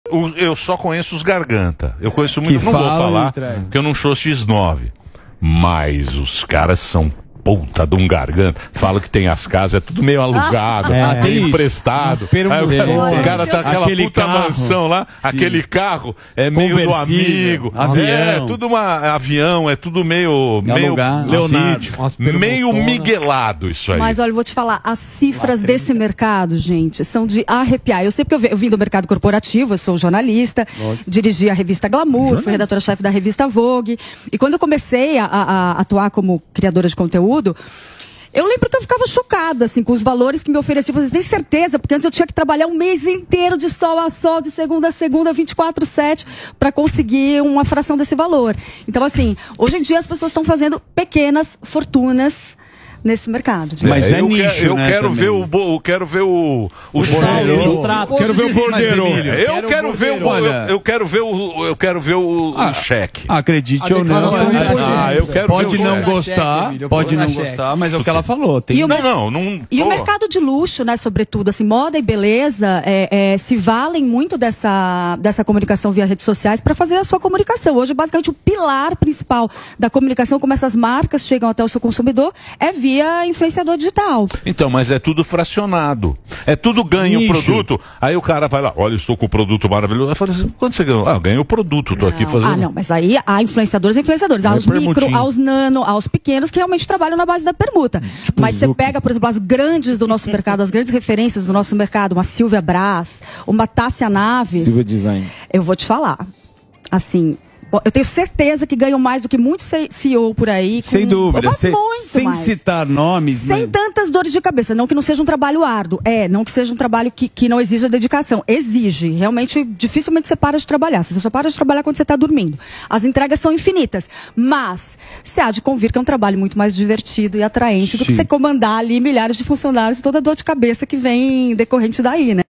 Eu só conheço os garganta. Eu conheço muito, não vou falar, porque eu não sou X9. Mas os caras são puta de um garganta. Fala que tem as casas, é tudo meio alugado, meio emprestado. Aí o cara tá aquela puta carro, mansão lá, aquele carro é meio do amigo. É tudo avião, é tudo meio Leonardo, meio miguelado isso aí. Mas olha, eu vou te falar, as cifras desse mercado, gente, são de arrepiar. Eu sei porque eu vim do mercado corporativo, eu sou jornalista, dirigi a revista Glamour, fui redatora-chefe da revista Vogue. E quando eu comecei a atuar como criadora de conteúdo, eu lembro que eu ficava chocada, assim, com os valores que me ofereciam. Você tem certeza? Porque antes eu tinha que trabalhar um mês inteiro de sol a sol, de segunda a segunda, 24/7, para conseguir uma fração desse valor. Então, assim, hoje em dia as pessoas estão fazendo pequenas fortunas nesse mercado. Mas é nicho, eu quero ver o quero ver o quero ver o bordeiro. Eu quero ver o cheque. Acredite ou não. Pode não gostar, mas é o que ela falou. E o mercado de luxo, né, sobretudo, assim, moda e beleza, se valem muito dessa comunicação via redes sociais para fazer a sua comunicação. Hoje, basicamente, o pilar principal da comunicação, como essas marcas chegam até o seu consumidor, é via influenciador digital. Então, mas é tudo fracionado. É tudo ganha o produto. Aí o cara vai lá, olha, estou com o produto maravilhoso. Eu falo assim, quanto você ganhou? Ah, ganhei o produto, estou aqui fazendo. Não, mas aí há influenciadores e influenciadores. Há os micro, aos nano, aos pequenos que realmente trabalham na base da permuta. Mas você pega, por exemplo, as grandes do nosso mercado, as grandes referências do nosso mercado, uma Silvia Brás, uma Tássia Naves. Silvia Design. Eu vou te falar. Assim, eu tenho certeza que ganham mais do que muitos CEO por aí. Sem dúvida. Sem citar nomes. Sem tantas dores de cabeça. Não que não seja um trabalho árduo. Não que seja um trabalho que não exija dedicação. Exige. Realmente, dificilmente você para de trabalhar. Você só para de trabalhar quando você está dormindo. As entregas são infinitas. Mas você há de convir que é um trabalho muito mais divertido e atraente do que você comandar ali milhares de funcionários e toda a dor de cabeça que vem decorrente daí, né?